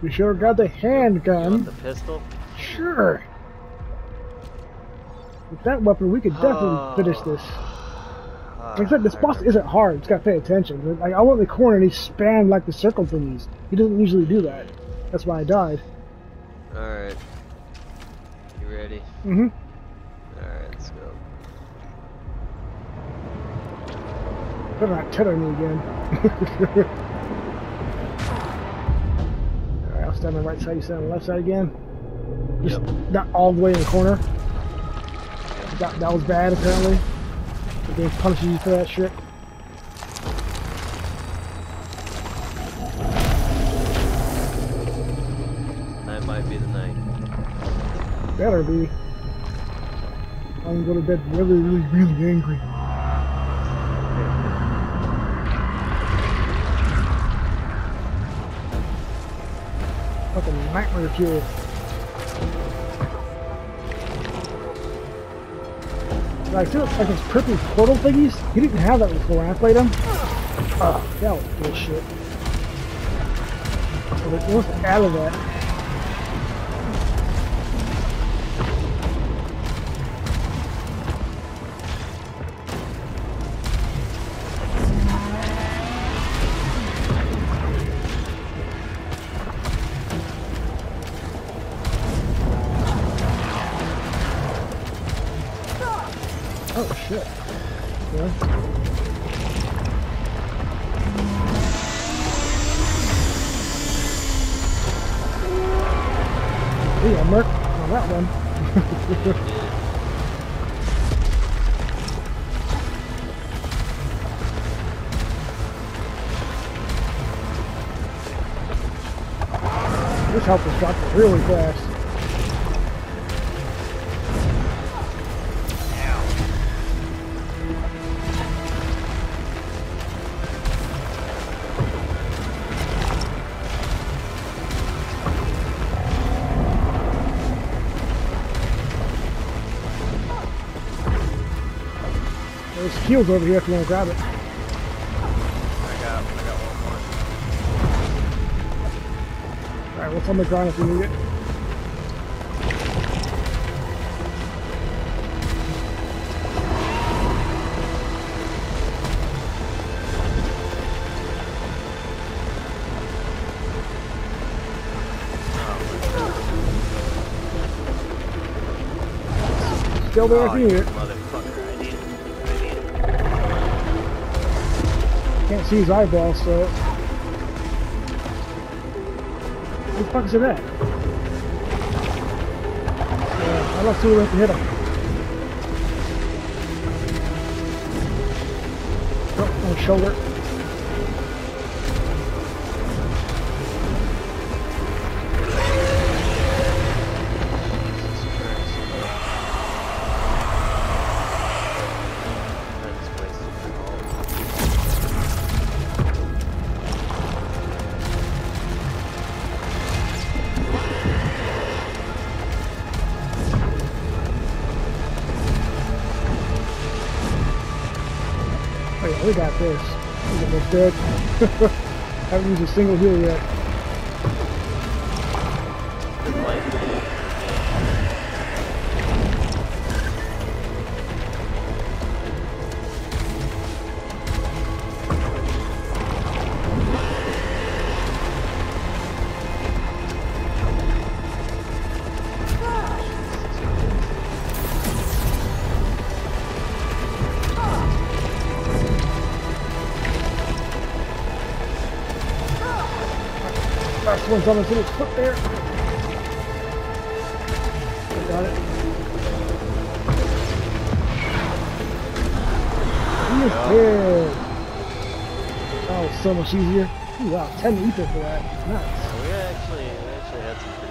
We sure got the You want handgun. the pistol? Sure. With that weapon, we could definitely finish this. Except this boss isn't hard. Just gotta pay attention. Like, I went in the corner and he spammed like the circle thingies. He doesn't usually do that. That's why I died. Alright. You ready? Mm-hmm. Alright, let's go. Better not tether me again. Alright, I'll stand on the right side, you stand on the left side again. Just not all the way in the corner. That was bad, apparently. The game punishes you for that shit. That might be the night. Better be. I'm going to bed really, really, really angry. Fucking nightmare fuel. I feel like those purple portal thingies, he didn't have that before when I played him. Oh, that was bullshit. So they must have added that. Oh shit. Yeah. Yeah, Merc on that one. This health is dropping really fast. There's heals over here if you want to grab it. I got one more. Alright, what's on the ground if you need it? Still there if you need it. Motherfucker, I need it. Can't see his eyeballs, so... Where the fuck is it at? Yeah, I don't see where we have to hit him. Oh, on the shoulder. Oh yeah, we got this. We're almost dead. Haven't used a single heal yet. Last one's on his little foot there. I got it. He is dead. That was so much easier. Ooh, wow, 10 ether for that. Nice. We actually had some